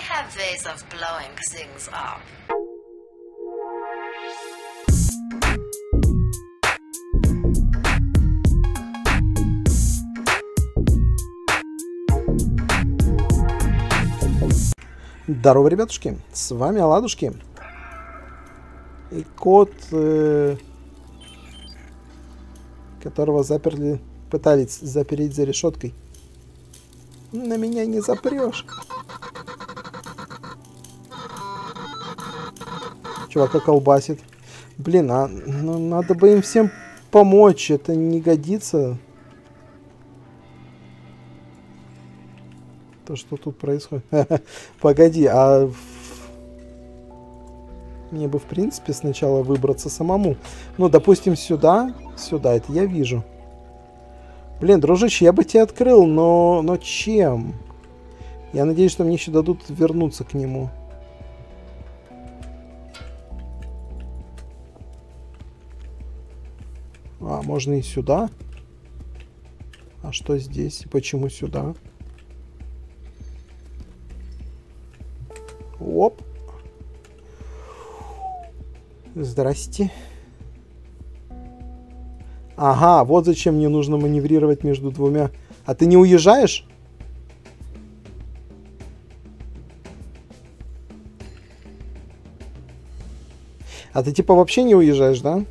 have ways of blowing things up. Здорово, ребятушки, с вами Оладушки. И кот, которого пытались запереть за решеткой. На меня не запрешь. Чувака колбасит. Блин, ну, надо бы им всем помочь, это не годится. То, что тут происходит. Погоди, мне бы, в принципе, сначала выбраться самому. Ну, допустим, сюда. Сюда, это я вижу. Блин, дружище, я бы тебя открыл, но чем? Я надеюсь, что мне еще дадут вернуться к нему. А, можно и сюда. А что здесь? Почему сюда? Оп. Здрасте. Ага, вот зачем мне нужно маневрировать между двумя. А ты не уезжаешь? А ты типа вообще не уезжаешь, да?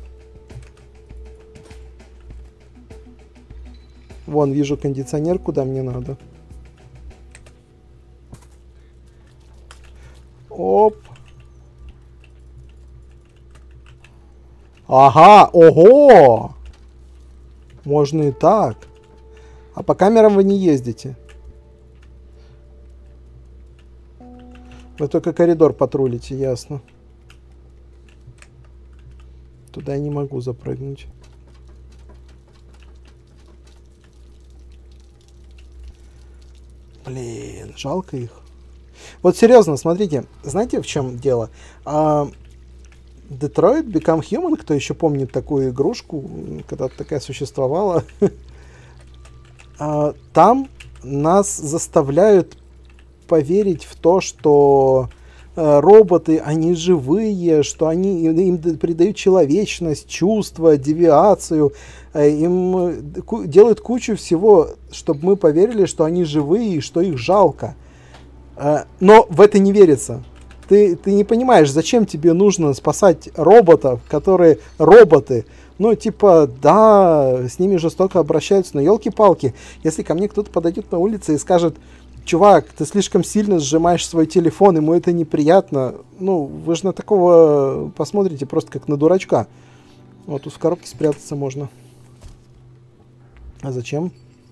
Вон, вижу кондиционер, куда мне надо. Оп. Ага, ого! Можно и так. А по камерам вы не ездите. Вы только коридор патрулите, ясно. Туда я не могу запрыгнуть. Блин, жалко их. Вот серьезно, смотрите, знаете, в чем дело? Detroit Become Human, кто еще помнит такую игрушку, когда-то такая существовала, там нас заставляют поверить в то, что роботы, они живые, что они им придают человечность, чувства, девиацию, им делают кучу всего, чтобы мы поверили, что они живые и что их жалко. Но в это не верится. Ты не понимаешь, зачем тебе нужно спасать роботов, которые роботы. Ну, типа, да, с ними жестоко обращаются, но елки-палки, если ко мне кто-то подойдет на улице и скажет: чувак, ты слишком сильно сжимаешь свой телефон, ему это неприятно, ну, вы же на такого посмотрите просто как на дурачка. Вот тут в коробке спрятаться можно. А зачем?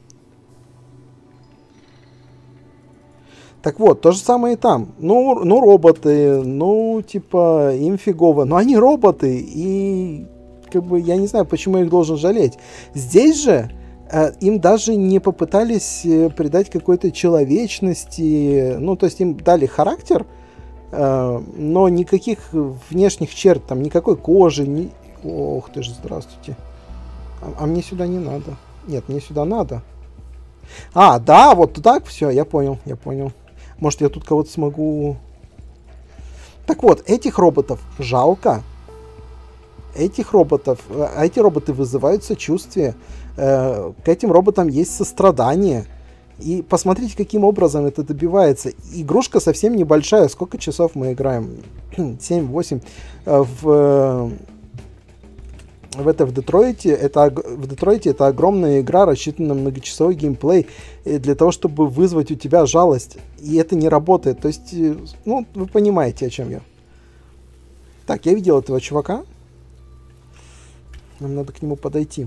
Так вот, то же самое и там. Ну, роботы, ну, типа, им фигово. Но они роботы, и, как бы, я не знаю, почему я их должен жалеть. Здесь же им даже не попытались придать какой-то человечности. Ну, то есть им дали характер, но никаких внешних черт, там, никакой кожи. Ох ты же, здравствуйте. А мне сюда не надо. Нет, мне сюда надо. А, да, вот так, все, я понял. Может, я тут кого-то смогу... Так вот, этих роботов жалко. Эти роботы вызывают сочувствие. К этим роботам есть сострадание. И посмотрите, каким образом это добивается. Игрушка совсем небольшая. Сколько часов мы играем? 7-8. В Детройте это огромная игра, рассчитанная на многочасовой геймплей для того, чтобы вызвать у тебя жалость. И это не работает. То есть, ну, вы понимаете, о чем я. Так, я видел этого чувака. Нам надо к нему подойти.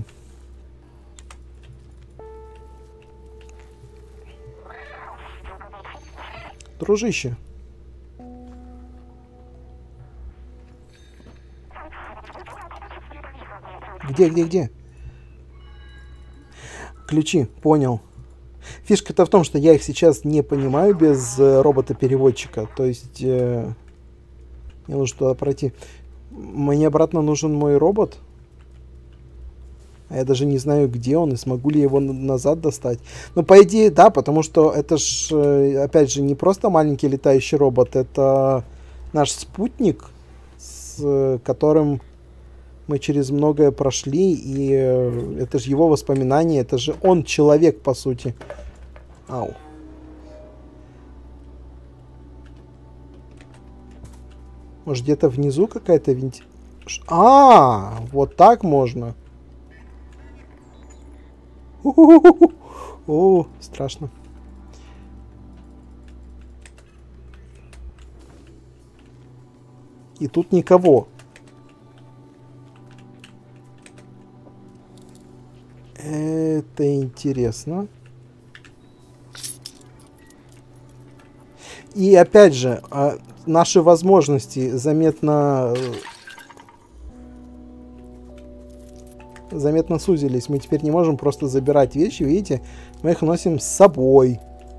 Дружище. Где? Ключи, понял. Фишка-то в том, что я их сейчас не понимаю без робота-переводчика. То есть мне нужно туда пройти. Мне обратно нужен мой робот. А я даже не знаю, где он, и смогу ли его назад достать. Ну, по идее, да, потому что это ж, опять же, не просто маленький летающий робот, это наш спутник, с которым мы через многое прошли, и это же его воспоминания, это же он человек, по сути. Ау. Может, где-то внизу какая-то А, вот так можно. О, страшно. И тут никого. Это интересно. И опять же, наши возможности заметно сузились. Мы теперь не можем просто забирать вещи, видите? Мы их носим с собой.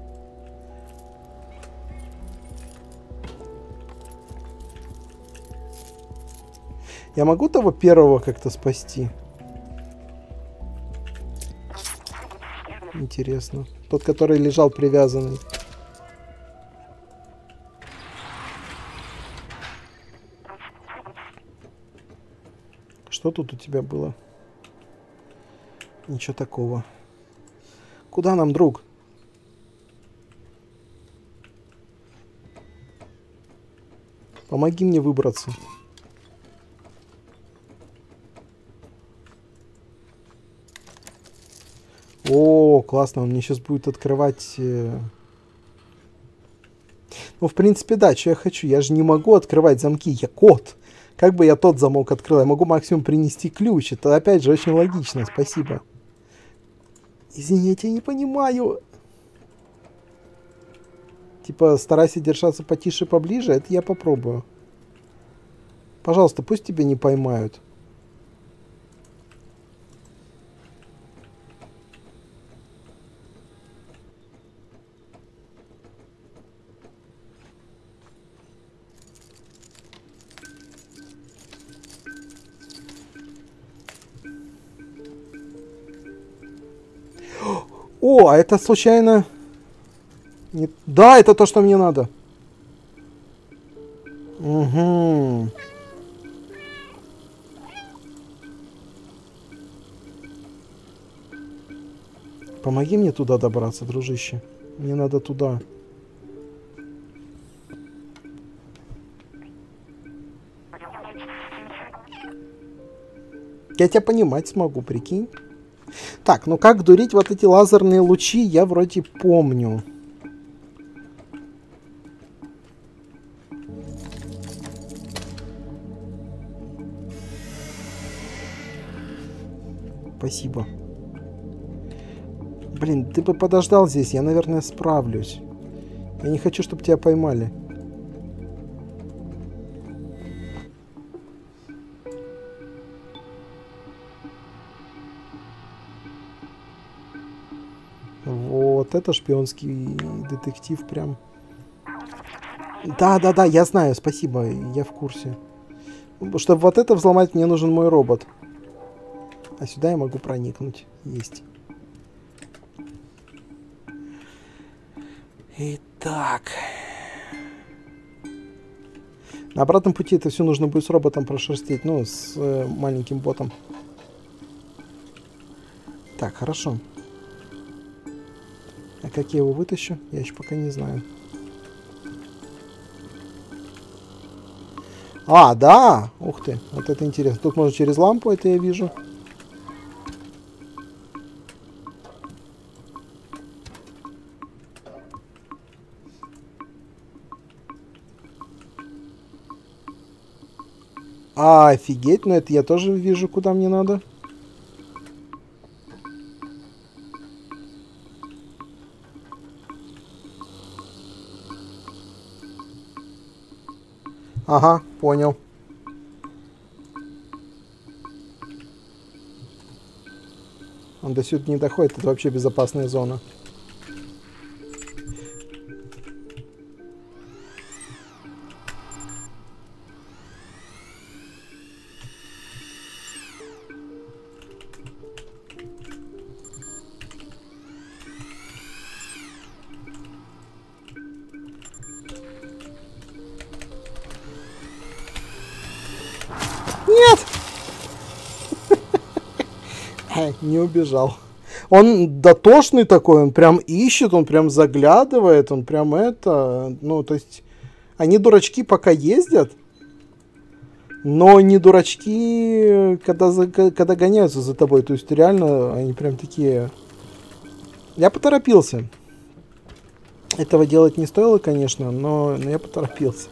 Я могу того первого как-то спасти? Интересно. Тот, который лежал привязанный. Что тут у тебя было? Ничего такого. Куда нам, друг? Помоги мне выбраться. О, классно, он мне сейчас будет открывать... Ну, в принципе, да, что я хочу. Я же не могу открывать замки, я кот. Как бы я тот замок открыл? Я могу максимум принести ключ. Это, опять же, очень логично, спасибо. Извините, я не понимаю. Типа, старайся держаться потише, поближе. Это я попробую. Пожалуйста, пусть тебя не поймают. О, а это случайно... Не... Да, это то, что мне надо. Угу. Помоги мне туда добраться, дружище. Мне надо туда. Я тебя понимать смогу, прикинь. Так, ну как дурить вот эти лазерные лучи, я вроде помню. Спасибо. Блин, ты бы подождал здесь, я, наверное, справлюсь. Я не хочу, чтобы тебя поймали. Вот это шпионский детектив прям. Да, я знаю, спасибо, я в курсе. Чтобы вот это взломать, мне нужен мой робот. А сюда я могу проникнуть. Есть. Итак. На обратном пути это все нужно будет с роботом прошерстить. Ну, с маленьким ботом. Так, хорошо. А как я его вытащу, я еще пока не знаю. А, да! Ух ты, вот это интересно. Тут можно через лампу, это я вижу. А, офигеть, но это я тоже вижу, куда мне надо. Ага, понял. Он до сюда не доходит, это вообще безопасная зона. Нет! Не убежал. Он дотошный такой, он прям ищет, он прям заглядывает, он прям это... Ну, то есть, они дурачки пока ездят, но не дурачки, когда гоняются за тобой. То есть, реально, они прям такие... Я поторопился. Этого делать не стоило, конечно, но я поторопился.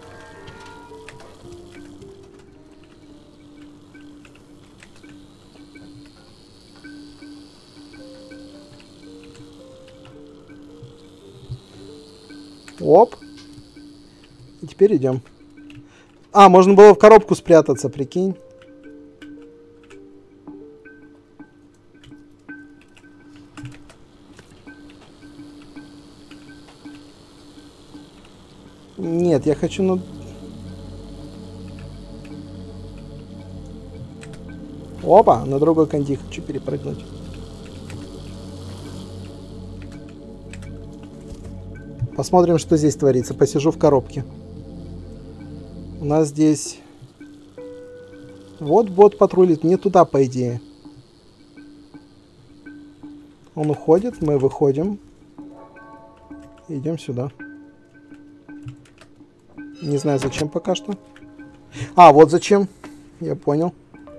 Оп. И теперь идем. А, можно было в коробку спрятаться, прикинь. Нет, я хочу на... Опа, на другой конди хочу перепрыгнуть. Посмотрим, что здесь творится. Посижу в коробке. У нас здесь... Вот бот патрулит. Не туда, по идее. Он уходит, мы выходим. Идем сюда. Не знаю, зачем пока что. А, вот зачем. Я понял.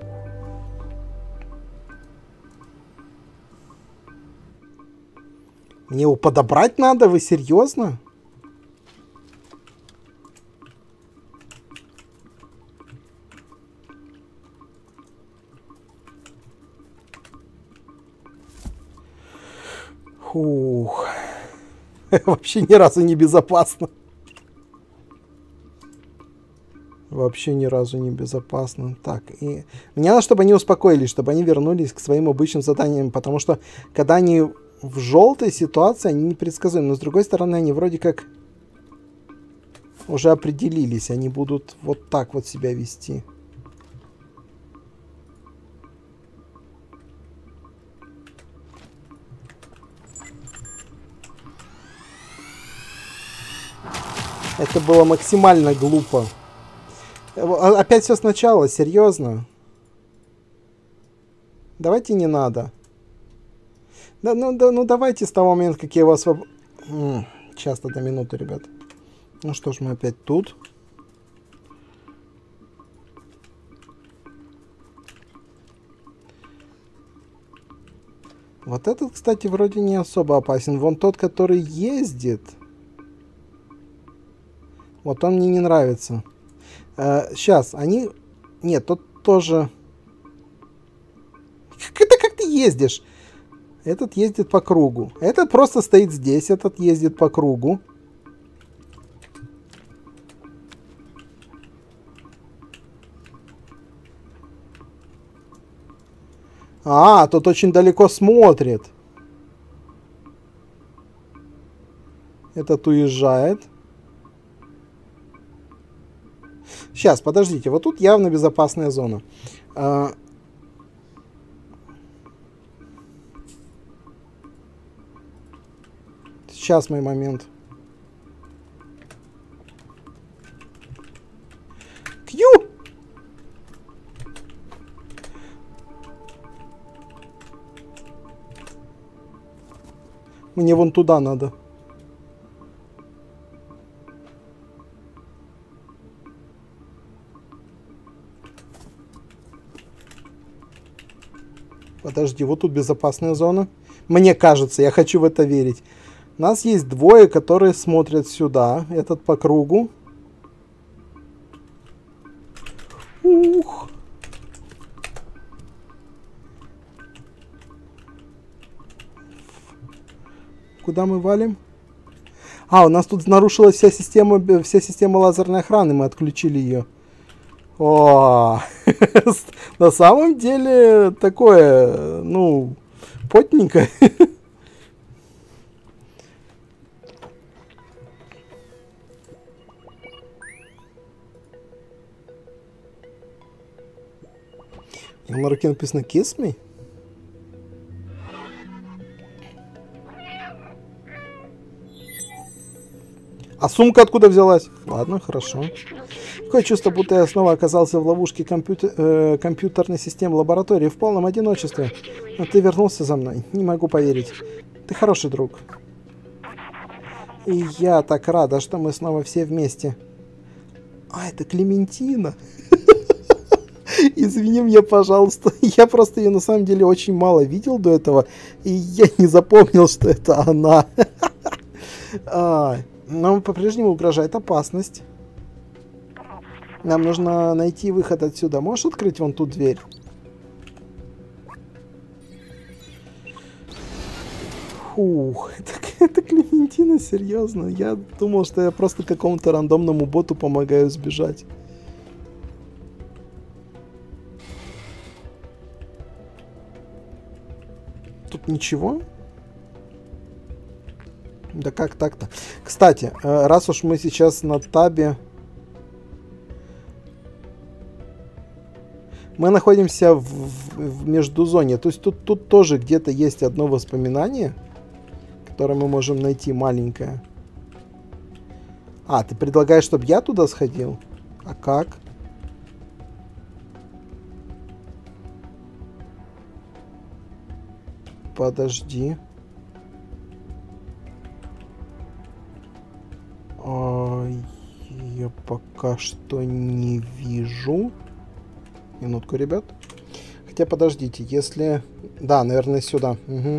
Мне его подобрать надо? Вы серьезно? Фух. Вообще ни разу не безопасно. Вообще ни разу не безопасно. Так, и мне надо, чтобы они успокоились, чтобы они вернулись к своим обычным заданиям, потому что когда они в желтой ситуации, они непредсказуемы. Но с другой стороны, они вроде как уже определились, они будут вот так вот себя вести. Это было максимально глупо. Опять все сначала, серьезно. Давайте не надо. Да, ну давайте с того момента, как я его освобожу. Сейчас, до минуту, ребят. Ну что ж, мы опять тут. Вот этот, кстати, вроде не особо опасен. Вон тот, который ездит. Вот он мне не нравится. Сейчас, они... Нет, тот тоже... Как ты ездишь? Этот ездит по кругу. Этот просто стоит здесь, этот ездит по кругу. А, тот очень далеко смотрит. Этот уезжает. Сейчас, подождите. Вот тут явно безопасная зона. Сейчас мой момент. Кью! Мне вон туда надо. Подожди, вот тут безопасная зона. Мне кажется, я хочу в это верить. У нас есть двое, которые смотрят сюда. Этот по кругу. Ух. Куда мы валим? А, у нас тут нарушилась вся система лазерной охраны. Мы отключили ее. О, на самом деле такое, ну, потненькое. На марке написано Kiss me. А сумка откуда взялась? Ладно, хорошо. Такое чувство, будто я снова оказался в ловушке компьютерной системы лаборатории в полном одиночестве. Но ты вернулся за мной. Не могу поверить. Ты хороший друг. И я так рада, что мы снова все вместе. А, это Клементина. Извини меня, пожалуйста. Я просто ее на самом деле очень мало видел до этого. И я не запомнил, что это она. Нам по-прежнему угрожает опасность. Нам нужно найти выход отсюда. Можешь открыть вон ту дверь? Фух, это Клементина, серьезно. Я думал, что я просто какому-то рандомному боту помогаю сбежать. Тут ничего? Да как так-то? Кстати, раз уж мы сейчас на табе... Мы находимся в междузоне. То есть тут тоже где-то есть одно воспоминание, которое мы можем найти, маленькое. А, ты предлагаешь, чтобы я туда сходил? А как? Подожди. Я пока что не вижу. Минутку, ребят. Хотя, подождите, если... Да, наверное, сюда. Угу.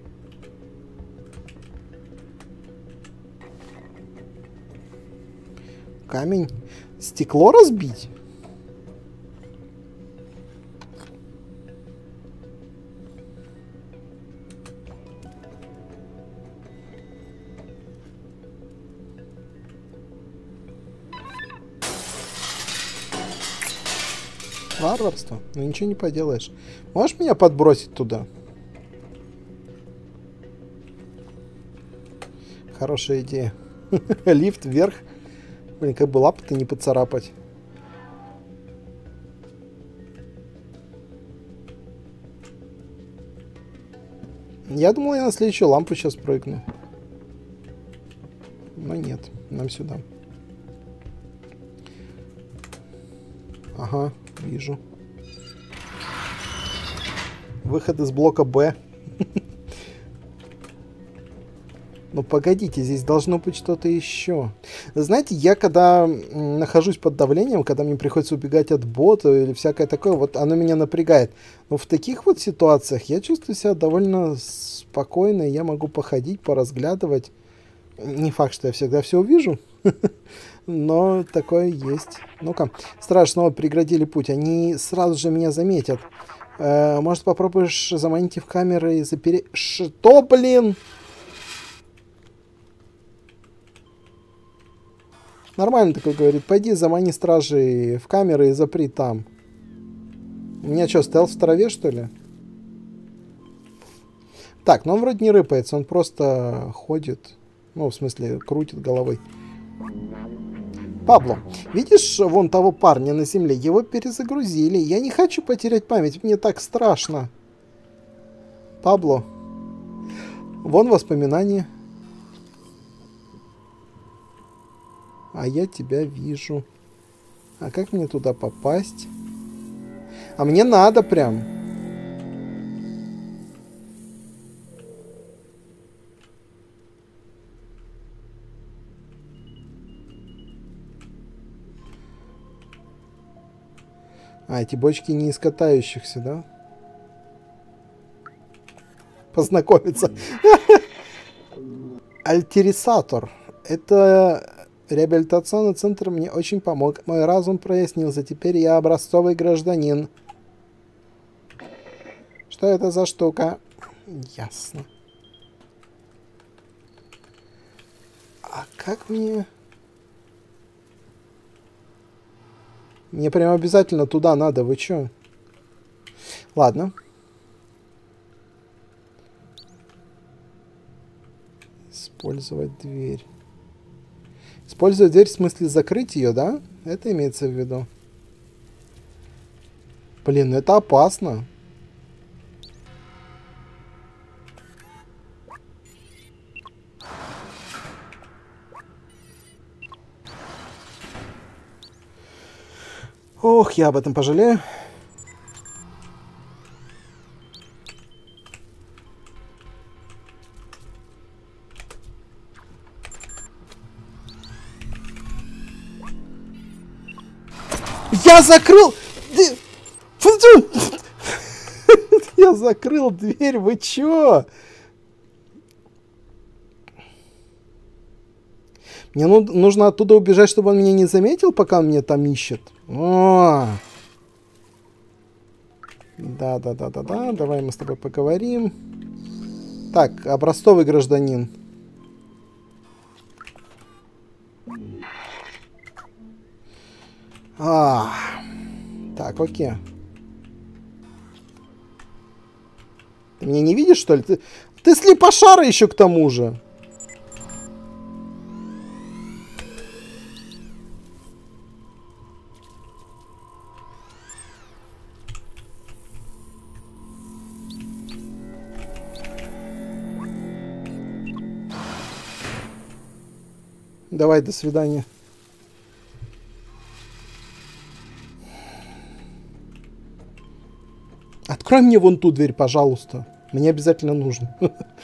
Камень. Стекло разбить? Варварство? Ну ничего не поделаешь. Можешь меня подбросить туда? Хорошая идея. Лифт вверх. Блин, как бы лапы-то не поцарапать. Я думал, я на следующую лампу сейчас прыгну. Но нет, нам сюда. Ага, вижу. Выход из блока Б. Ну погодите, здесь должно быть что-то еще. Знаете, я когда нахожусь под давлением, когда мне приходится убегать от бота или всякое такое, вот оно меня напрягает. Но в таких вот ситуациях я чувствую себя довольно спокойно, я могу походить, поразглядывать. Не факт, что я всегда все увижу, но такое есть. Ну-ка, стражи снова преградили путь, они сразу же меня заметят. Может, попробуешь заманить их в камеры и запереть... Что, блин? Нормально такой говорит. Пойди замани стражей в камеры и запри там. У меня что, стелс в траве, что ли? Так, ну он вроде не рыпается, он просто ходит. Ну, в смысле, крутит головой. Пабло, видишь вон того парня на земле? Его перезагрузили. Я не хочу потерять память, мне так страшно. Пабло. Вон воспоминания. А я тебя вижу. А как мне туда попасть? А мне надо прям. А, эти бочки не из катающихся, да? Познакомиться. Альтерисатор. Это... Реабилитационный центр мне очень помог. Мой разум прояснился. Теперь я образцовый гражданин. Что это за штука? Ясно. А как мне... Мне прям обязательно туда надо. Вы чё? Ладно. Использовать дверь. Использовать дверь в смысле закрыть ее, да? Это имеется в виду. Блин, ну это опасно. Ох, я об этом пожалею. Я закрыл... Я закрыл дверь, вы чё? Мне нужно оттуда убежать, чтобы он меня не заметил, пока он меня там ищет. О! Да, давай мы с тобой поговорим. Так, образцовый гражданин. Так, окей. Ты меня не видишь, что ли? Ты слепошара еще к тому же. Давай, до свидания. Открой мне вон ту дверь, пожалуйста. Мне обязательно нужно.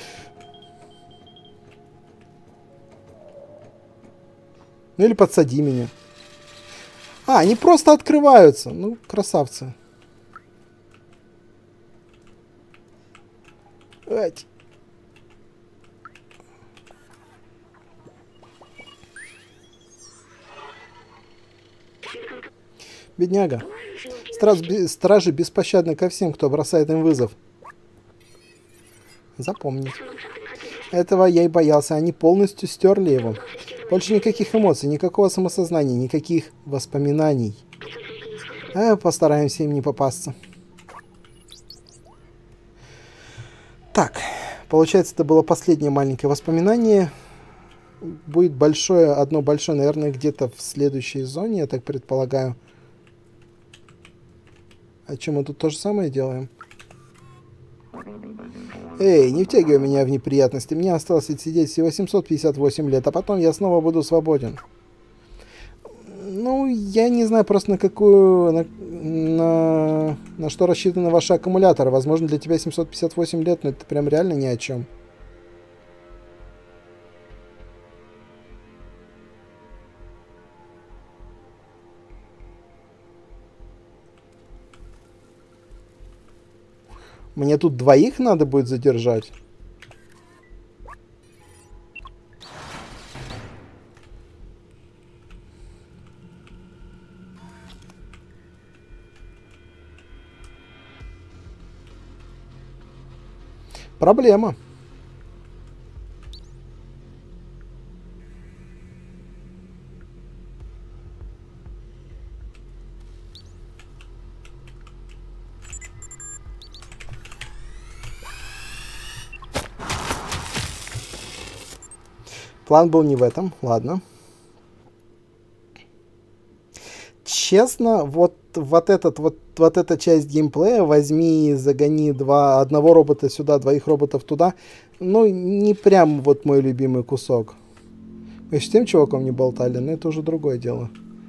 Ну или подсади меня. Они просто открываются. Ну, красавцы. Ать. Бедняга. Стражи беспощадны ко всем, кто бросает им вызов. Запомни. Этого я и боялся. Они полностью стерли его. Больше никаких эмоций, никакого самосознания, никаких воспоминаний. Постараемся им не попасться. Так. Получается, это было последнее маленькое воспоминание. Будет большое, одно большое, наверное, где-то в следующей зоне, я так предполагаю. А что, мы тут то же самое делаем? Эй, не втягивай меня в неприятности. Мне осталось сидеть всего 758 лет, а потом я снова буду свободен. Ну, я не знаю просто на какую... На что рассчитаны ваши аккумуляторы. Возможно, для тебя 758 лет, но это прям реально ни о чем. Мне тут двоих надо будет задержать. Проблема. План был не в этом. Ладно. Честно, вот эта часть геймплея, возьми и загони одного робота сюда, двоих роботов туда, ну, не прям вот мой любимый кусок. Мы с тем чуваком не болтали, но это уже другое дело.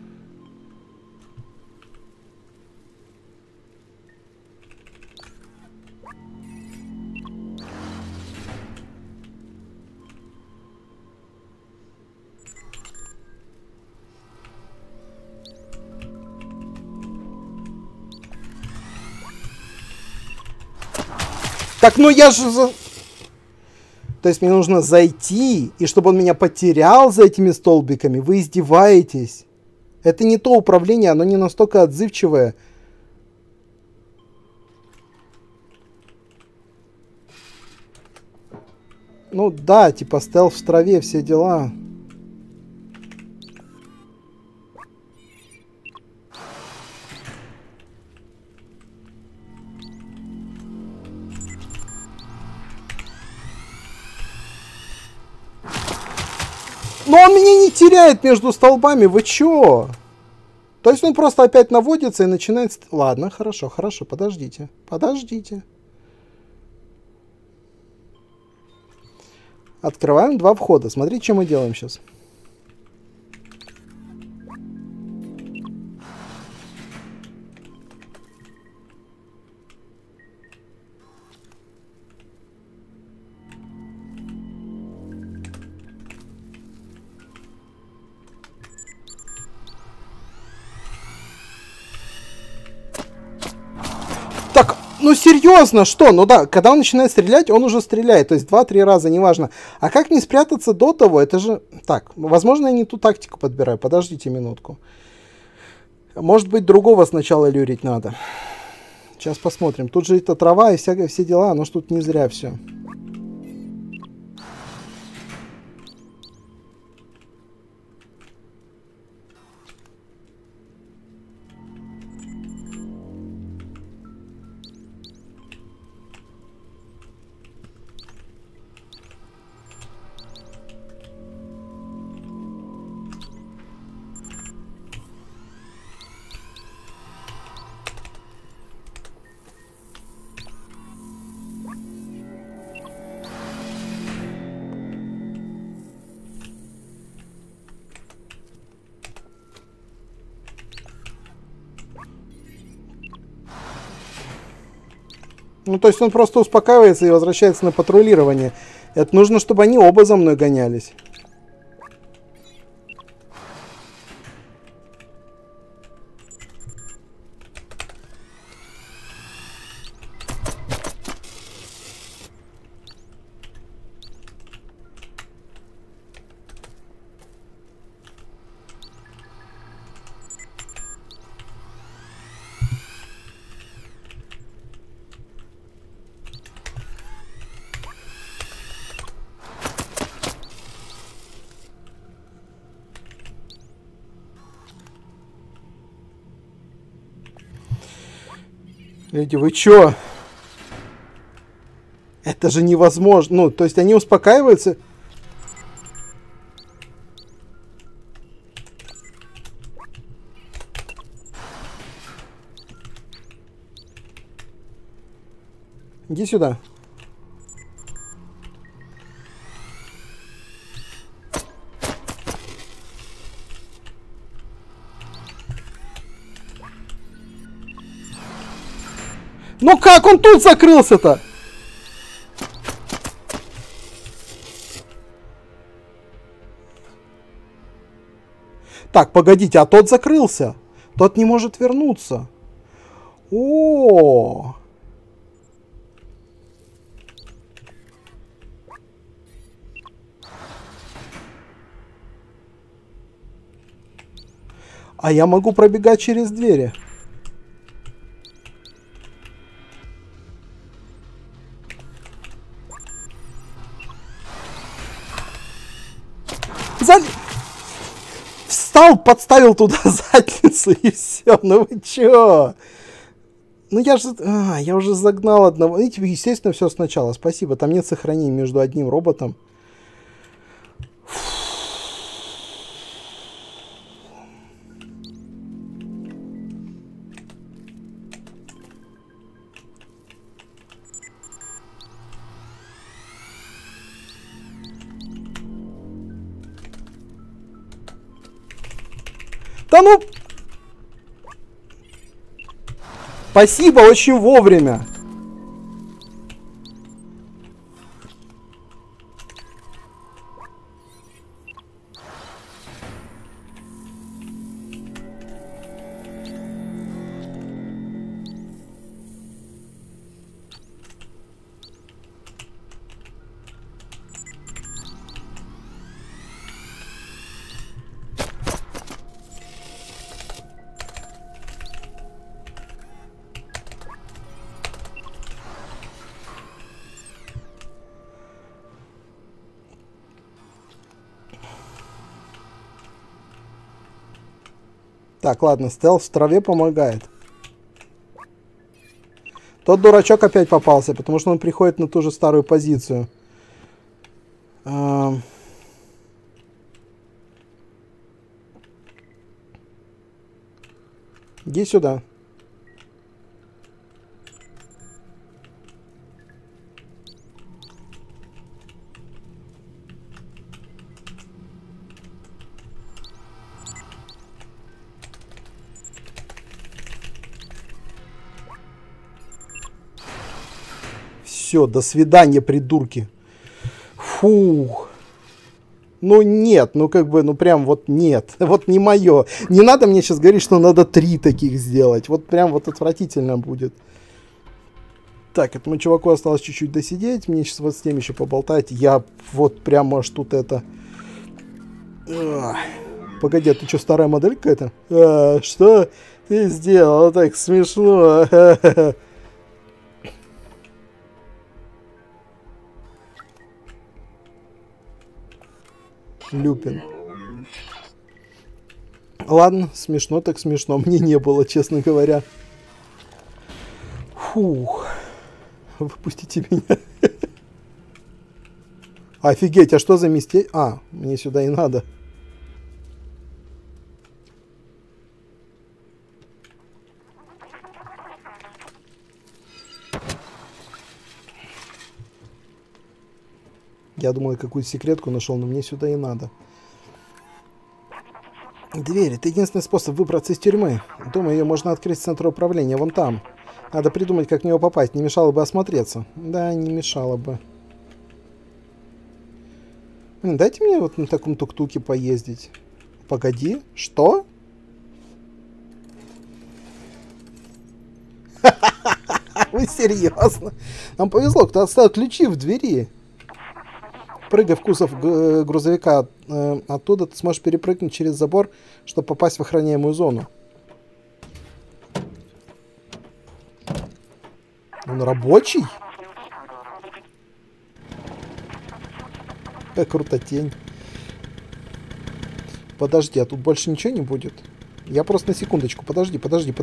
Так, ну я же... То есть мне нужно зайти, и чтобы он меня потерял за этими столбиками? Вы издеваетесь? Это не то управление, оно не настолько отзывчивое. Ну да, типа стелс в траве, все дела. Но он меня не теряет между столбами, вы чё? То есть он просто опять наводится и начинает... Ладно, хорошо, подождите. Подождите. Открываем два входа. Смотрите, что мы делаем сейчас. Ну, серьезно, что? Ну да, когда он начинает стрелять, он уже стреляет. То есть 2-3 раза, неважно. А как не спрятаться до того? Это же... Так, возможно, я не ту тактику подбираю. Подождите минутку. Может быть, другого сначала люрить надо. Сейчас посмотрим. Тут же это трава и все дела. Но ж тут не зря все. Ну, то есть он просто успокаивается и возвращается на патрулирование. Это нужно, чтобы они оба за мной гонялись. Люди, вы чё? Это же невозможно. Ну, то есть они успокаиваются. Иди сюда. Ну как он тут закрылся-то? Так, погодите, а тот закрылся. Тот не может вернуться. О! А я могу пробегать через двери. Встал, подставил туда задницу и все. Ну вы чё? Ну я же... я уже загнал одного. Видите, естественно, все сначала. Спасибо. Там нет сохранений между одним роботом. Да ну... Спасибо, очень вовремя. Так, ладно, стелс в траве помогает. Тот дурачок опять попался, потому что он приходит на ту же старую позицию. Иди сюда. Все, до свидания, придурки. Фух. Ну нет, ну как бы, ну прям вот нет. Вот не мое. Не надо мне сейчас говорить, что надо 3 таких сделать. Вот прям вот отвратительно будет. Так, этому чуваку осталось чуть-чуть досидеть. Мне сейчас вот с ним еще поболтать. Я вот прямо аж тут это... Погоди, а ты что, старая модель какая-то? Что ты сделал? Так смешно. Люпин. Ладно, смешно так смешно. Мне не было, честно говоря. Фух. Выпустите меня. Офигеть, а что за местечко? А, мне сюда и надо. Я думал, я какую-то секретку нашел, но мне сюда и надо. Дверь. Это единственный способ выбраться из тюрьмы. Думаю, ее можно открыть с центра управления, вон там. Надо придумать, как в него попасть. Не мешало бы осмотреться. Да, не мешало бы. Блин, дайте мне вот на таком тук-туке поездить. Погоди, что? Вы серьезно? Нам повезло, кто оставил ключи в двери. Прыгай в кузов грузовика. Оттуда ты сможешь перепрыгнуть через забор, чтобы попасть в охраняемую зону. Он рабочий? Какая крутотень. Подожди, а тут больше ничего не будет? Я просто на секундочку. Подожди.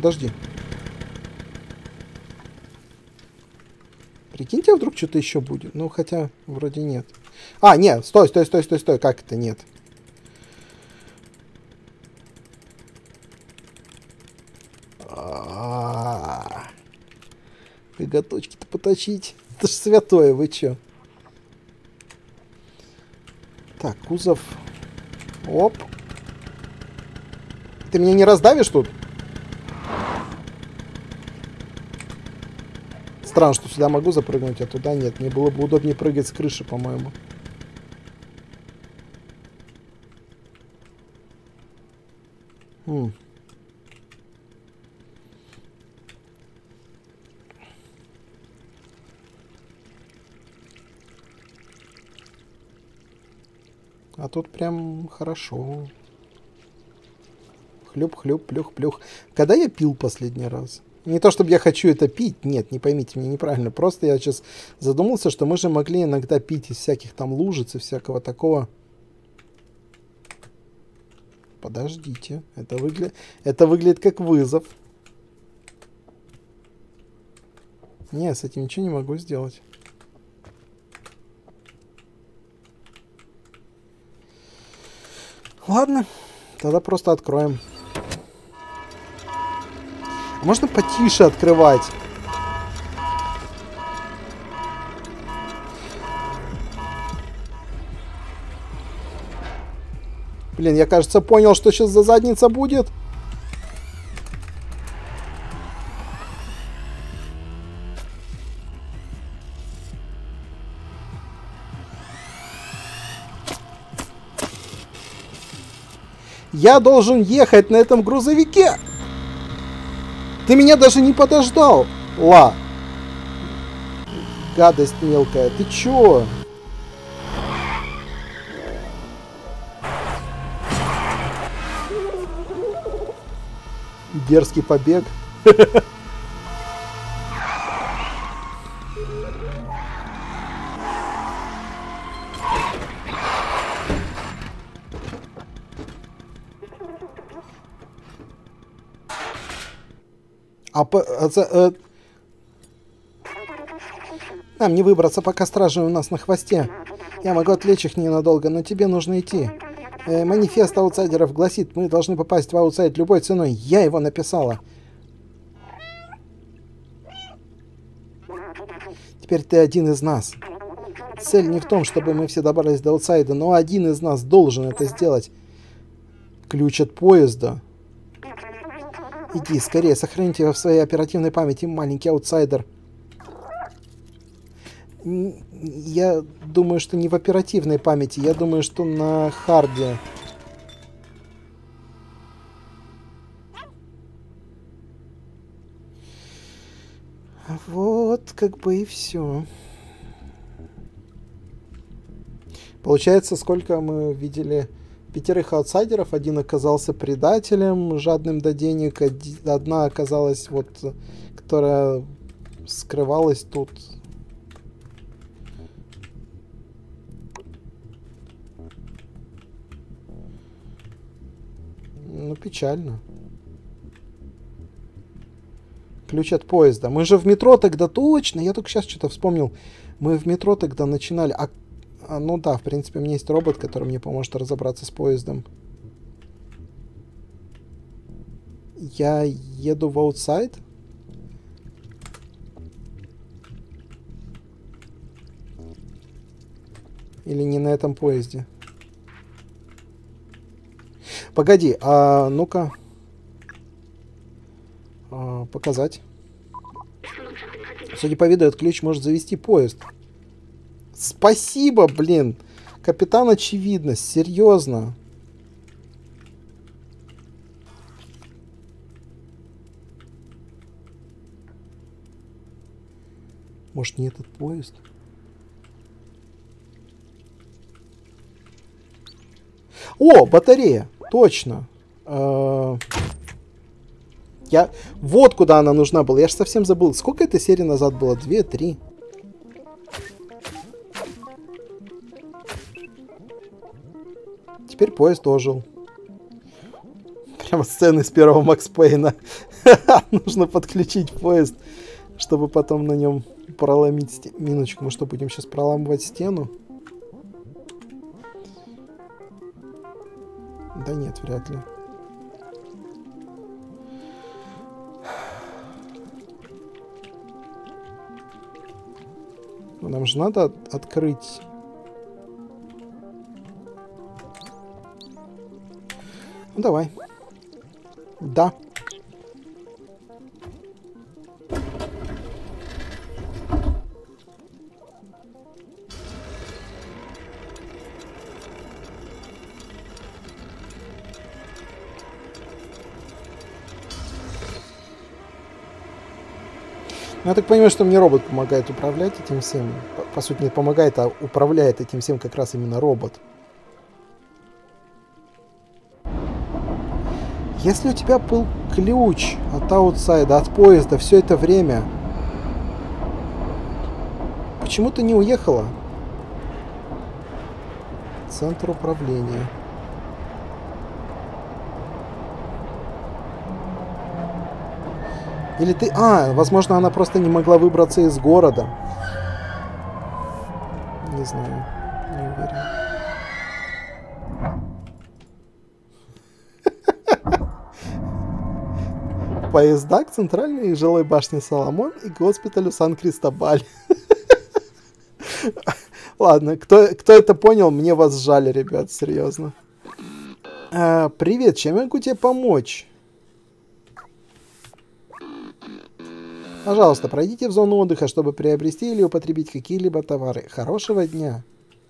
Прикиньте, а вдруг что-то еще будет. Ну, хотя, вроде нет. А, нет, стой. Как это нет? Коготочки-то поточить. Это ж святое, вы чё? Так, кузов. Оп. Ты меня не раздавишь тут? Странно, что сюда могу запрыгнуть, а туда нет. Мне было бы удобнее прыгать с крыши, по-моему. А тут прям хорошо. Хлюп-хлюп, плюх-плюх. Когда я пил последний раз? Не то, чтобы я хочу это пить. Нет, не поймите меня неправильно. Просто я сейчас задумался, что мы же могли иногда пить из всяких там лужиц и всякого такого. Подождите. Это выглядит как вызов. Не, с этим ничего не могу сделать. Ладно. Тогда просто откроем. Можно потише открывать? Блин, я, кажется, понял, что сейчас за задница будет. Я должен ехать на этом грузовике. Ты меня даже не подождал, Ла. Гадость мелкая. Ты чё? Дерзкий побег. Нам не выбраться, пока стражи у нас на хвосте. Я могу отвлечь их ненадолго, но тебе нужно идти. Манифест аутсайдеров гласит, мы должны попасть в аутсайд любой ценой. Я его написала. Теперь ты один из нас. Цель не в том, чтобы мы все добрались до аутсайда, но один из нас должен это сделать. Ключ от поезда. Иди, скорее, сохраните его в своей оперативной памяти, маленький аутсайдер. Я думаю, что не в оперативной памяти, я думаю, что на харде. Вот, как бы и все. Получается, сколько мы видели 5 аутсайдеров. Один оказался предателем, жадным до денег. Одна оказалась, вот, которая скрывалась тут. Ну, печально. Ключ от поезда. Мы же в метро тогда точно. Я только сейчас что-то вспомнил. Мы в метро тогда начинали. Ну да, в принципе, у меня есть робот, который мне поможет разобраться с поездом. Я еду в аутсайд. Или не на этом поезде? Погоди, ну-ка. Показать. Судя по виду, этот ключ может завести поезд. Спасибо, блин. Капитан Очевидность, серьезно. Может, не этот поезд? О, батарея. Точно. Вот куда она нужна была. Я же совсем забыл. Сколько этой серии назад было? 2, 3. Теперь поезд ожил. Прямо сцены с первого Макс Пейна. Нужно подключить поезд, чтобы потом на нем проломить стену. Минуточку, мы что, будем сейчас проламывать стену? Да нет, вряд ли. Нам же надо открыть. Ну, давай. Да. Ну, я так понимаю, что мне робот помогает управлять этим всем. По сути, не помогает, а управляет этим всем как раз именно робот. Если у тебя был ключ от аутсайда, от поезда все это время, почему ты не уехала? Центр управления. Или ты... возможно, она просто не могла выбраться из города. Не знаю. Не уверен. Поезда к центральной жилой башне Соломон и госпиталю Сан-Кристобаль. Ладно, кто это понял, мне вас жаль, ребят, серьезно. Привет, чем я могу тебе помочь? Пожалуйста, пройдите в зону отдыха, чтобы приобрести или употребить какие-либо товары. Хорошего дня.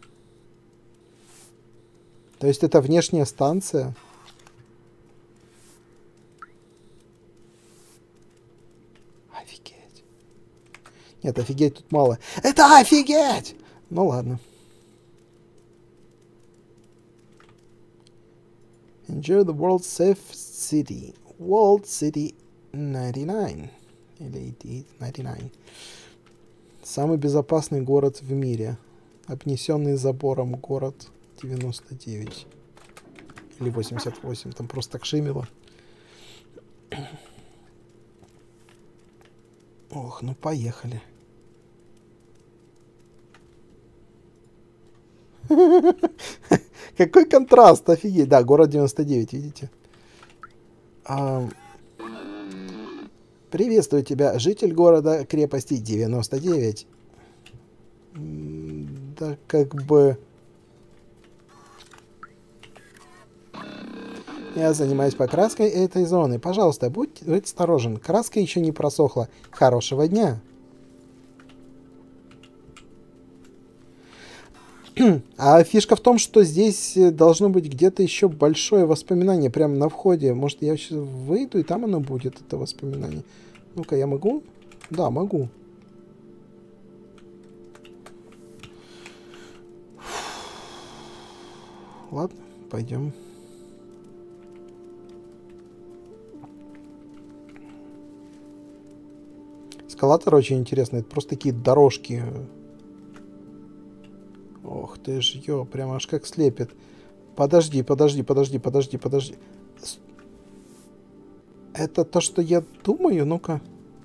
То есть это внешняя станция? Офигеть. Нет, офигеть тут мало. Это офигеть! Ну ладно. Enjoy the world's safe city. World City 99. Или 99. Самый безопасный город в мире. Обнесенный забором город 99. Или 88. Там просто так шимело. Ох, ну поехали. Какой контраст, офигеть. Да, город 99, видите? Приветствую тебя, житель города крепости 99. Да, как бы... Я занимаюсь покраской этой зоны. Пожалуйста, будь осторожен. Краска еще не просохла. Хорошего дня. А фишка в том, что здесь должно быть где-то еще большое воспоминание прямо на входе. Может, я сейчас выйду, и там оно будет, это воспоминание. Ну-ка, я могу? Да, могу. Ладно, пойдем. Эскалатор очень интересный. Это просто такие дорожки. Ох ты ж, ё, прям аж как слепит. Подожди. Это то, что я думаю? Ну-ка.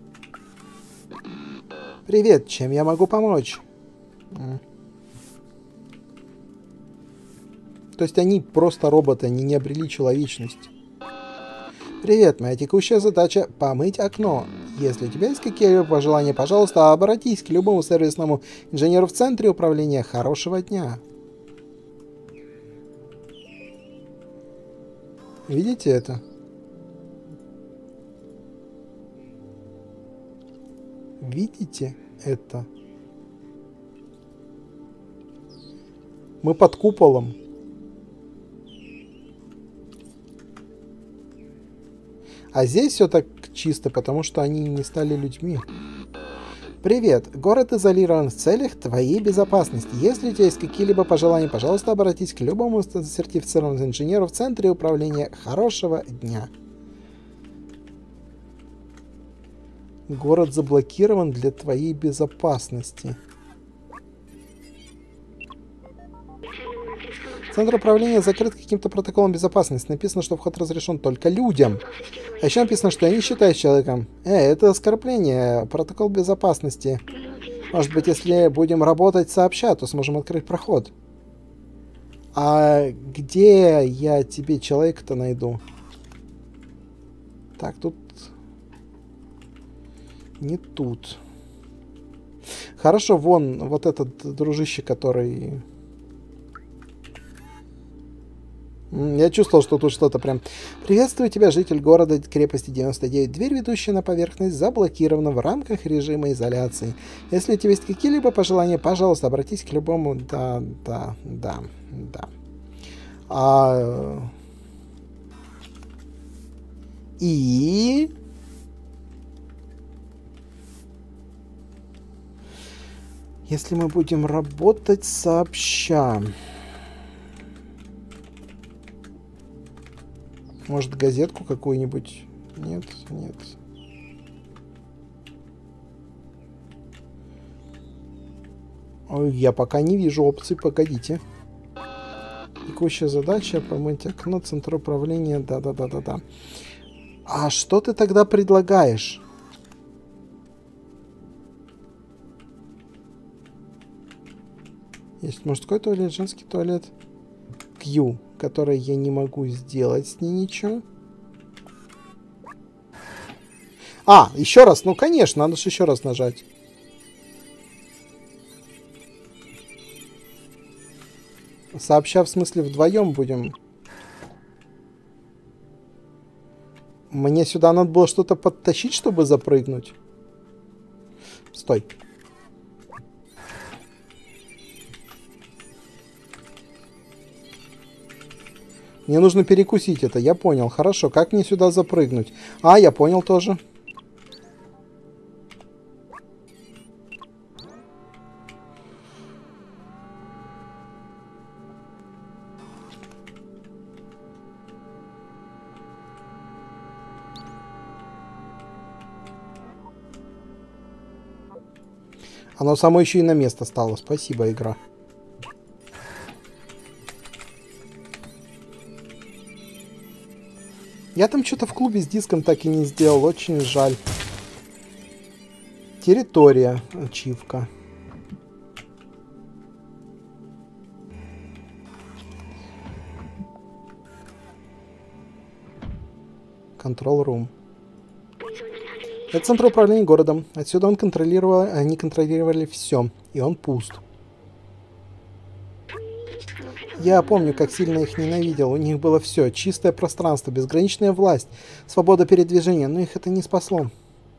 Привет, чем я могу помочь? То есть они просто роботы, они не обрели человечность. Привет, моя текущая задача — помыть окно. Если у тебя есть какие-либо пожелания, пожалуйста, обратись к любому сервисному инженеру в центре управления. Хорошего дня. Видите это? Видите это? Мы под куполом. А здесь все так чисто, потому что они не стали людьми. Привет. Город изолирован в целях твоей безопасности. Если у тебя есть какие-либо пожелания, пожалуйста, обратись к любому сертифицированному инженеру в центре управления. Хорошего дня. Город заблокирован для твоей безопасности. Центр управления закрыт каким-то протоколом безопасности. Написано, что вход разрешен только людям. А еще написано, что я не считаюсь человеком. Это оскорбление. Протокол безопасности. Может быть, если будем работать сообща, то сможем открыть проход. А где я тебе человека-то найду? Так, тут... Не тут. Хорошо, вон, вот этот дружище, который... Я чувствовал, что тут что-то прям... Приветствую тебя, житель города крепости 99. Дверь, ведущая на поверхность, заблокирована в рамках режима изоляции. Если у тебя есть какие-либо пожелания, пожалуйста, обратись к любому... Да. И... Если мы будем работать сообща... Может, газетку какую-нибудь? Нет. Ой, я пока не вижу опций, погодите. Текущая задача — помыть окно, центр управления, да. А что ты тогда предлагаешь? Есть мужской туалет, женский туалет. Q, который я не могу сделать с ней ничего. А, еще раз, ну конечно, надо же еще раз нажать. Сообща, в смысле, вдвоем будем. Мне сюда надо было что-то подтащить, чтобы запрыгнуть. Стой. Мне нужно перекусить это, я понял. Хорошо, как мне сюда запрыгнуть? А, я понял тоже. Оно само еще и на место стало. Спасибо, игра. Я там что-то в клубе с диском так и не сделал. Очень жаль. Территория. Ачивка. Control Room. Это центр управления городом. Отсюда они контролировали все. И он пуст. Я помню, как сильно их ненавидел. У них было все. Чистое пространство, безграничная власть, свобода передвижения. Но их это не спасло.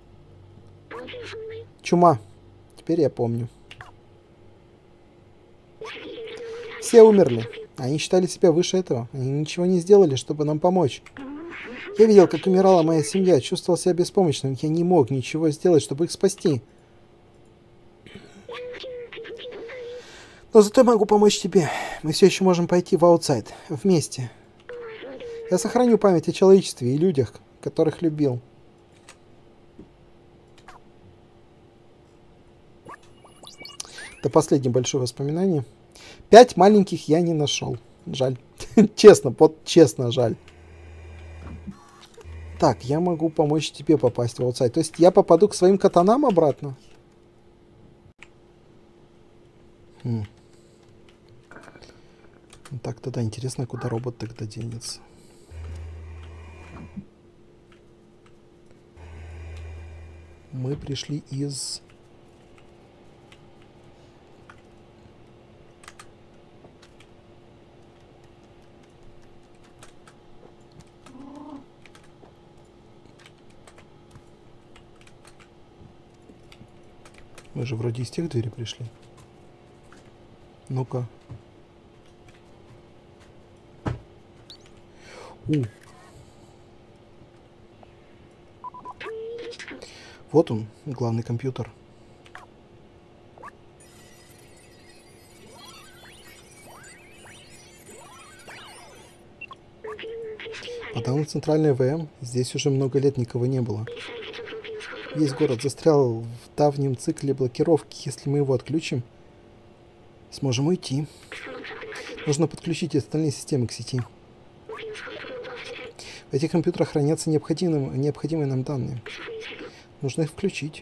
Чума. Теперь я помню. Все умерли. Они считали себя выше этого. Они ничего не сделали, чтобы нам помочь. Я видел, как умирала моя семья, чувствовал себя беспомощным. Я не мог ничего сделать, чтобы их спасти. Но зато я могу помочь тебе. Мы все еще можем пойти в аутсайд. Вместе. Я сохраню память о человечестве и людях, которых любил. Это последнее большое воспоминание. 5 маленьких я не нашел. Жаль. Честно, честно жаль. Так, я могу помочь тебе попасть в аутсайд. То есть я попаду к своим катанам обратно? Так, тогда интересно, куда робот тогда денется. Мы пришли из... Мы же вроде из тех дверей пришли. Ну-ка. Вот он, главный компьютер. Подал на центральный ВМ. Здесь уже много лет никого не было. Весь город застрял в давнем цикле блокировки. Если мы его отключим, сможем уйти. Нужно подключить остальные системы к сети. В этих компьютерах хранятся необходимые нам данные. Нужно их включить.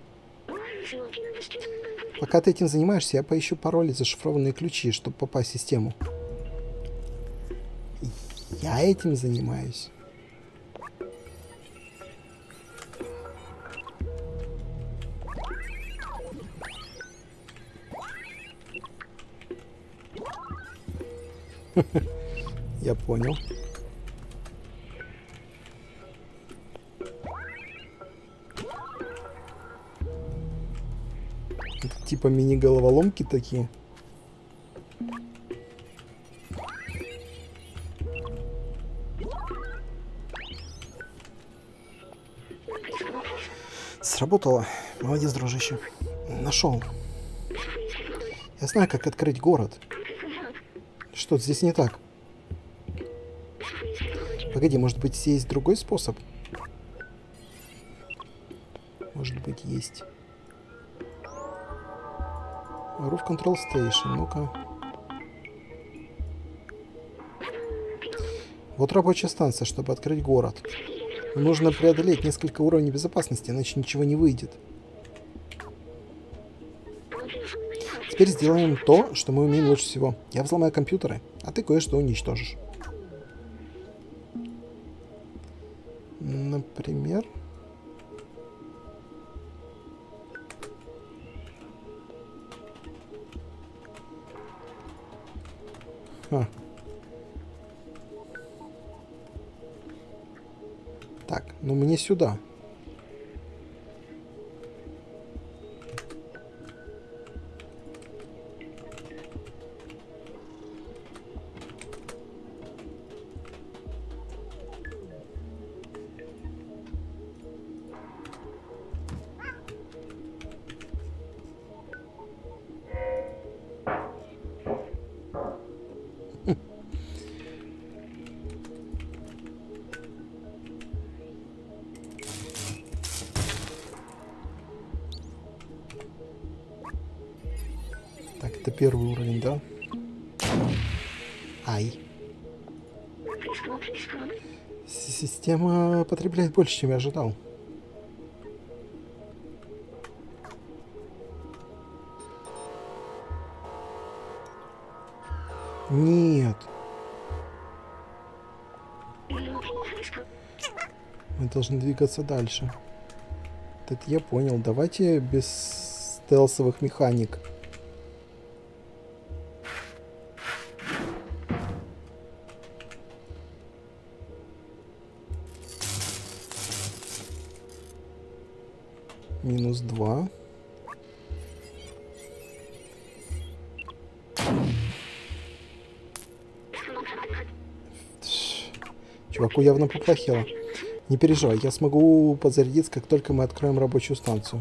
Пока ты этим занимаешься, я поищу пароли, зашифрованные ключи, чтобы попасть в систему. Я этим занимаюсь. Я понял. Это типа мини-головоломки такие. Сработало. Молодец, дружище. Нашел. Я знаю, как открыть город. Что-то здесь не так. Погоди, может быть, есть другой способ? Может быть, есть. Roof Control Station. Ну-ка. Вот рабочая станция, чтобы открыть город. Нужно преодолеть несколько уровней безопасности, иначе ничего не выйдет. Теперь сделаем то, что мы умеем лучше всего. Я взломаю компьютеры, а ты кое-что уничтожишь. Например... Так, ну мне сюда. Так, это первый уровень, да? Ай. Система потребляет больше, чем я ожидал. Нет. Мы должны двигаться дальше. Это я понял. Давайте без стелсовых механик. -2. Чуваку явно поплохело. Не переживай, я смогу подзарядиться, как только мы откроем рабочую станцию.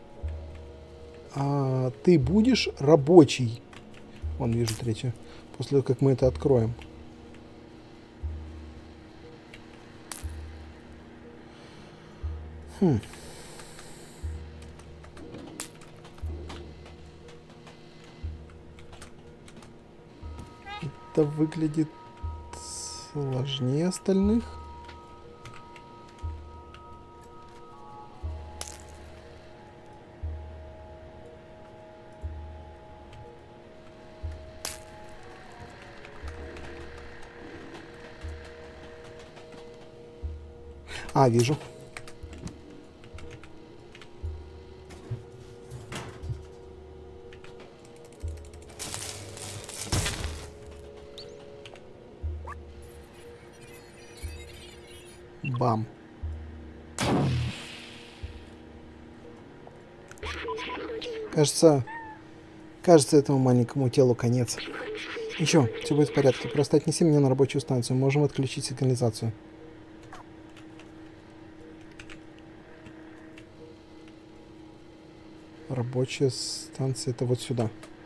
А ты будешь рабочий? Вон, вижу третью. После того, как мы это откроем. Это выглядит сложнее остальных. А, вижу. Бам. Кажется, этому маленькому телу конец. Ничего, все будет в порядке. Просто отнеси меня на рабочую станцию. Можем отключить сигнализацию. Рабочая станция — это вот сюда.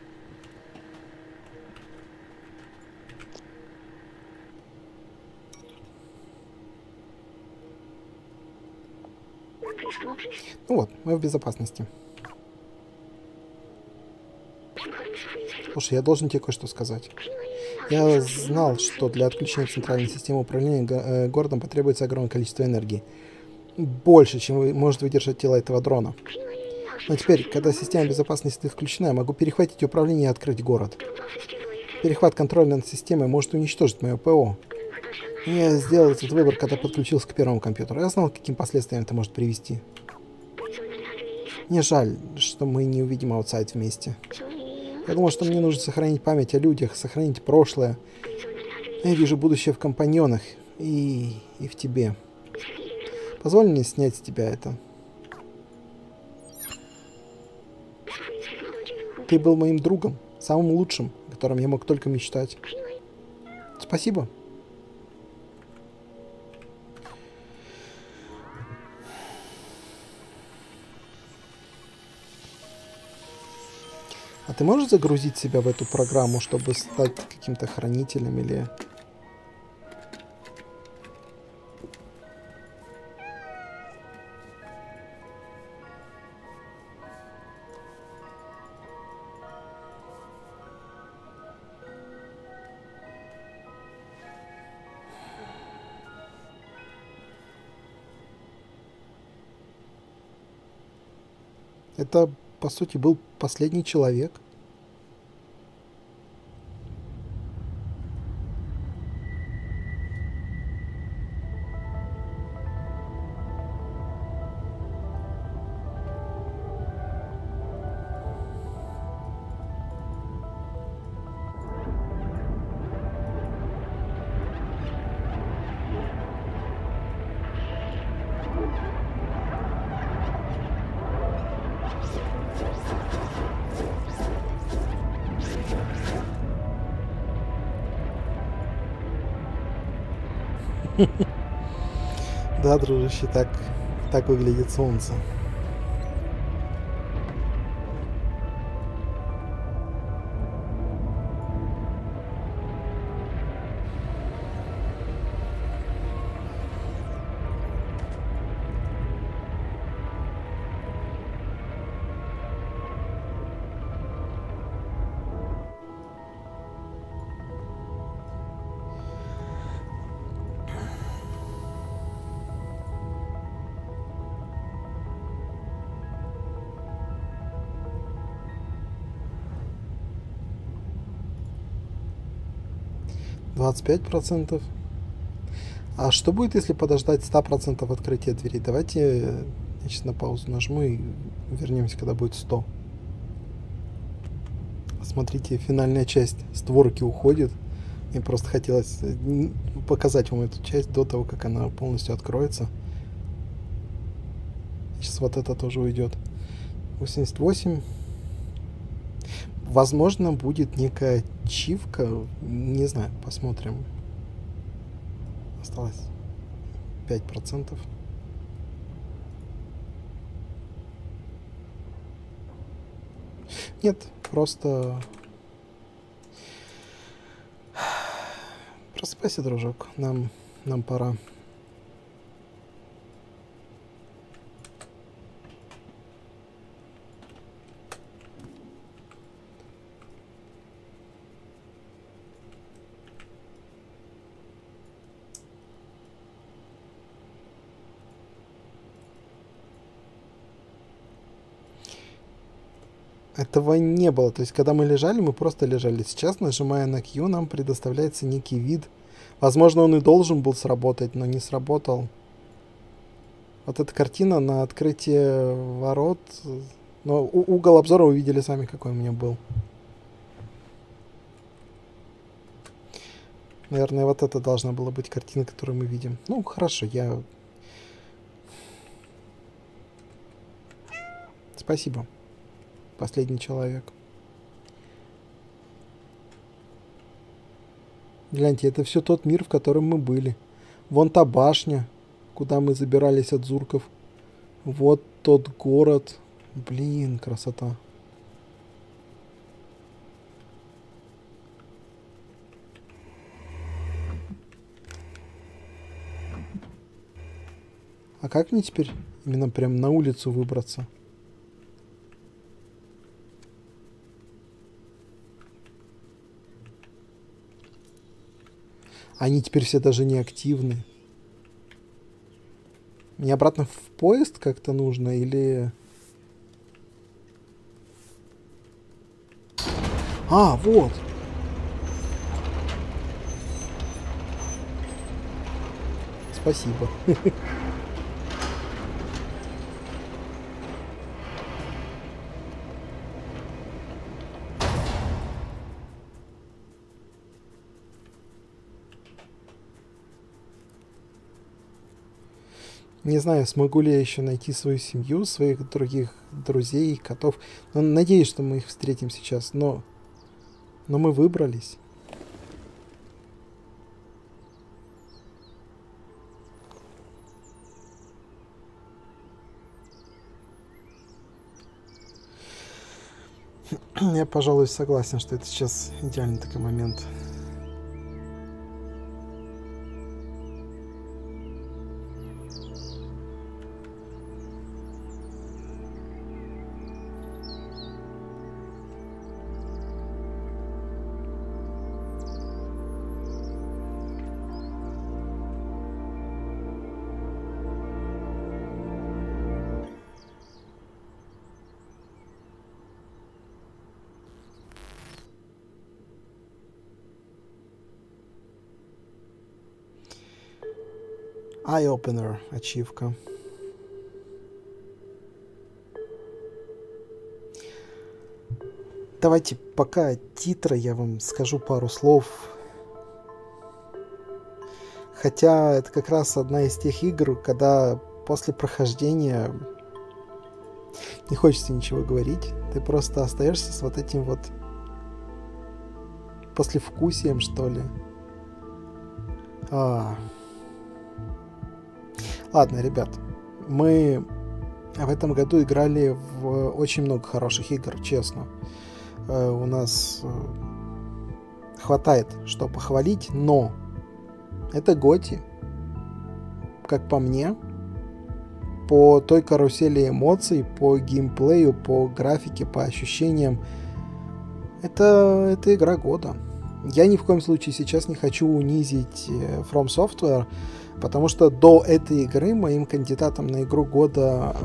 Ну вот, мы в безопасности. Слушай, я должен тебе кое-что сказать. Я знал, что для отключения центральной системы управления городом потребуется огромное количество энергии. Больше, чем может выдержать тело этого дрона. Но теперь, когда система безопасности включена, я могу перехватить управление и открыть город. Перехват контроля над системой может уничтожить мое ПО. Я сделал этот выбор, когда подключился к первому компьютеру. Я знал, к каким последствиям это может привести. Мне жаль, что мы не увидим аутсайд вместе. Я думал, что мне нужно сохранить память о людях, сохранить прошлое. Я вижу будущее в компаньонах и в тебе. Позволь мне снять с тебя это. Ты был моим другом, самым лучшим, о котором я мог только мечтать. Спасибо. А ты можешь загрузить себя в эту программу, чтобы стать каким-то хранителем или... Это, по сути, был последний человек. Да, дружище, так выглядит солнце. %25. А что будет, если подождать 100% открытия двери? Давайте я сейчас на паузу нажму и вернемся, когда будет 100. Смотрите, финальная часть створки уходит. Мне просто хотелось показать вам эту часть до того, как она полностью откроется. Сейчас вот это тоже уйдет. 88. Возможно, будет некая ачивка. Не знаю, посмотрим. Осталось 5%. Нет, просто... Просыпайся, дружок. Нам пора. Этого не было. То есть, когда мы лежали, мы просто лежали. Сейчас, нажимая на Q, нам предоставляется некий вид. Возможно, он и должен был сработать, но не сработал. Вот эта картина на открытие ворот. Но угол обзора вы видели сами, какой у меня был. Наверное, вот это должна была быть картина, которую мы видим. Ну, хорошо, я... Спасибо. Последний человек. Гляньте, это все тот мир, в котором мы были. Вон та башня, куда мы забирались от зурков. Вот тот город. Блин, красота. А как мне теперь именно прям на улицу выбраться? Они теперь все даже не активны. Мне обратно в поезд как-то нужно или... А, вот. Спасибо. Не знаю, смогу ли я еще найти свою семью, своих других друзей, котов. Но надеюсь, что мы их встретим сейчас. Но мы выбрались. Я, пожалуй, согласен, что это сейчас идеальный такой момент. Eye-opener, ачивка. Давайте пока титры я вам скажу пару слов. Хотя это как раз одна из тех игр, когда после прохождения не хочется ничего говорить. Ты просто остаешься с вот этим вот послевкусием, что ли. Ладно, ребят, мы в этом году играли в очень много хороших игр, честно. У нас хватает, что похвалить, но это GOTY, как по мне, по той карусели эмоций, по геймплею, по графике, по ощущениям. Это игра года. Я ни в коем случае сейчас не хочу унизить From Software, потому что до этой игры моим кандидатом на игру года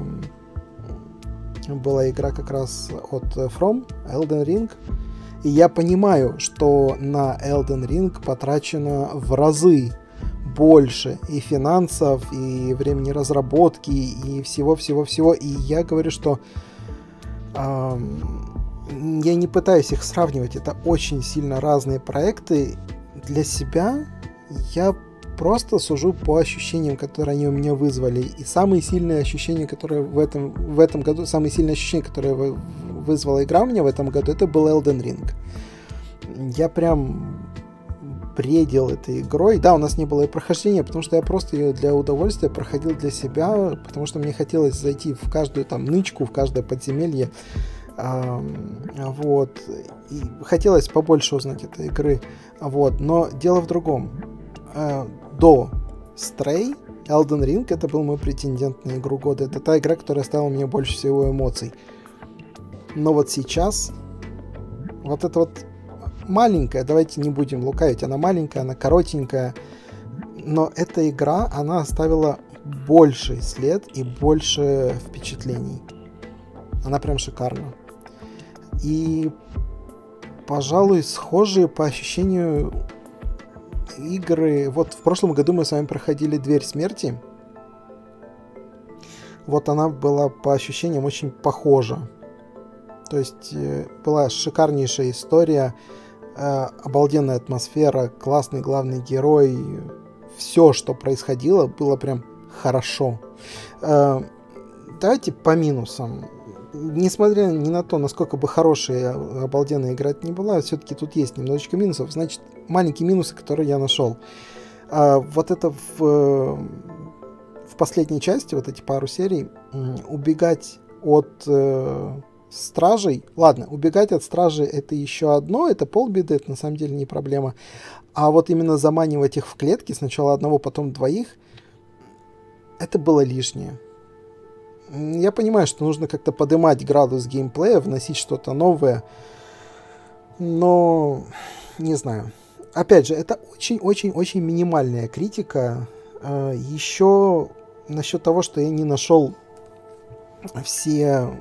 была игра как раз от From, Elden Ring. И я понимаю, что на Elden Ring потрачено в разы больше и финансов, и времени разработки, и всего-всего-всего. И я говорю, что я не пытаюсь их сравнивать. Это очень сильно разные проекты. Для себя я просто сужу по ощущениям, которые они у меня вызвали. И самые сильные ощущения, которые в этом году, самые сильные ощущения, которые вызвала игра у меня в этом году, это был Elden Ring. Я прям бредил этой игрой. Да, у нас не было и прохождения, потому что я просто ее для удовольствия проходил для себя, потому что мне хотелось зайти в каждую там нычку, в каждое подземелье. Вот. И хотелось побольше узнать этой игры. Вот. Но дело в другом. До Stray, Elden Ring — это был мой претендент на игру года. Это та игра, которая оставила мне больше всего эмоций. Но вот сейчас вот это вот маленькая, давайте не будем лукавить, она маленькая, она коротенькая, но эта игра, она оставила больший след и больше впечатлений. Она прям шикарна. И, пожалуй, схожие по ощущению игры. Вот в прошлом году мы с вами проходили «Дверь смерти». Вот она была по ощущениям очень похожа. То есть была шикарнейшая история, обалденная атмосфера, классный главный герой. Все, что происходило, было прям хорошо. Давайте по минусам. Несмотря ни на то, насколько бы хорошая, обалденная игра это не была, все-таки тут есть немножечко минусов. Значит, маленькие минусы, которые я нашел. Вот это в последней части, вот эти пару серий, убегать от стражей. Ладно, убегать от стражей — это еще одно, это полбеды, это на самом деле не проблема. А вот именно заманивать их в клетки, сначала одного, потом двоих, это было лишнее. Я понимаю, что нужно как-то поднимать градус геймплея, вносить что-то новое, но не знаю. Опять же, это очень-очень-очень минимальная критика. Еще насчет того, что я не нашел все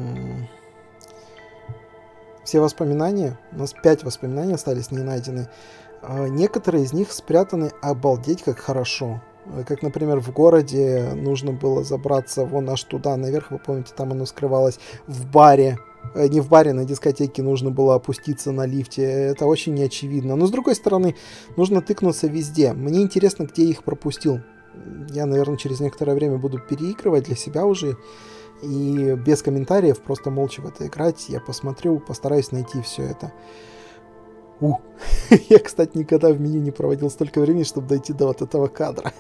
воспоминания. У нас 5 воспоминаний остались не найдены. Некоторые из них спрятаны обалдеть как хорошо. Как, например, в городе нужно было забраться вон аж туда, наверх, вы помните, там оно скрывалось. В баре, не в баре, на дискотеке нужно было опуститься на лифте. Это очень неочевидно. Но, с другой стороны, нужно тыкнуться везде. Мне интересно, где я их пропустил. Я, наверное, через некоторое время буду переигрывать для себя уже. И без комментариев, просто молча в это играть. Я посмотрю, постараюсь найти все это. Я, кстати, никогда в меню не проводил столько времени, чтобы дойти до вот этого кадра.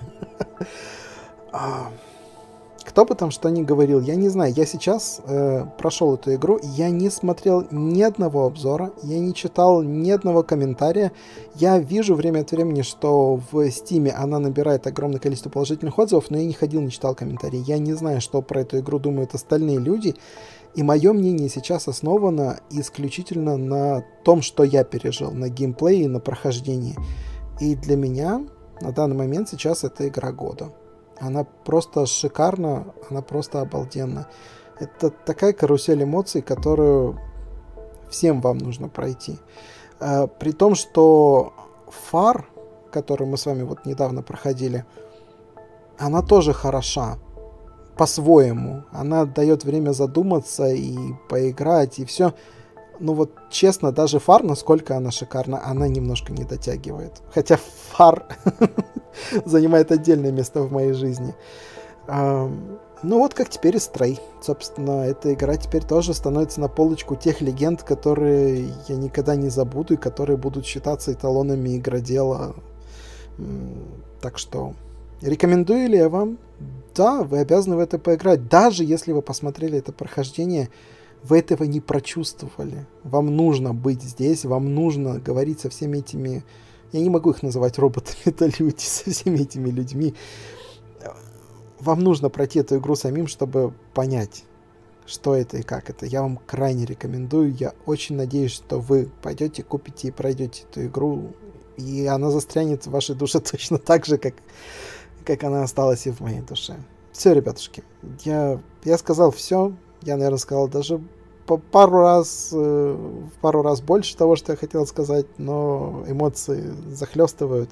Кто бы там что ни говорил, я не знаю. Я сейчас прошел эту игру, я не смотрел ни одного обзора, я не читал ни одного комментария. Я вижу время от времени, что в Steam она набирает огромное количество положительных отзывов, но я не ходил, не читал комментарии. Я не знаю, что про эту игру думают остальные люди. И мое мнение сейчас основано исключительно на том, что я пережил, на геймплее и на прохождении. И для меня на данный момент сейчас это игра года. Она просто шикарна, она просто обалденна. Это такая карусель эмоций, которую всем вам нужно пройти. При том, что Far, которую мы с вами вот недавно проходили, она тоже хороша. По-своему. Она дает время задуматься и поиграть, и все. Ну вот, честно, даже Far, насколько она шикарна, она немножко не дотягивает. Хотя Far занимает отдельное место в моей жизни. Ну вот как теперь и Stray. Собственно, эта игра теперь тоже становится на полочку тех легенд, которые я никогда не забуду и которые будут считаться эталонами игродела. Так что, рекомендую ли я вам? Да, вы обязаны в это поиграть. Даже если вы посмотрели это прохождение, вы этого не прочувствовали. Вам нужно быть здесь, вам нужно говорить со всеми этими... Я не могу их называть роботами, это люди, со всеми этими людьми. Вам нужно пройти эту игру самим, чтобы понять, что это и как это. Я вам крайне рекомендую. Я очень надеюсь, что вы пойдете, купите и пройдете эту игру. И она застрянет в вашей душе точно так же, как она осталась и в моей душе. Все, ребятушки, я сказал все. Я, наверное, сказал даже в пару раз больше того, что я хотел сказать, но эмоции захлестывают.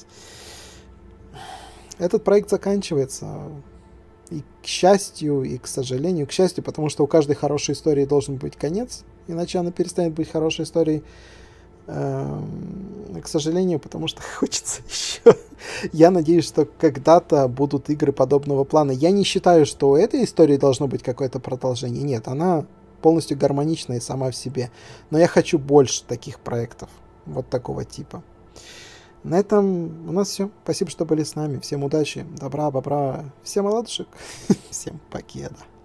Этот проект заканчивается. И к счастью, и к сожалению. К счастью, потому что у каждой хорошей истории должен быть конец, иначе она перестанет быть хорошей историей. К сожалению, потому что хочется еще. Я надеюсь, что когда-то будут игры подобного плана. Я не считаю, что у этой истории должно быть какое-то продолжение. Нет, она полностью гармоничная сама в себе. Но я хочу больше таких проектов. Вот такого типа. На этом у нас все. Спасибо, что были с нами. Всем удачи, добра, бобра, всем оладушек, всем покеда.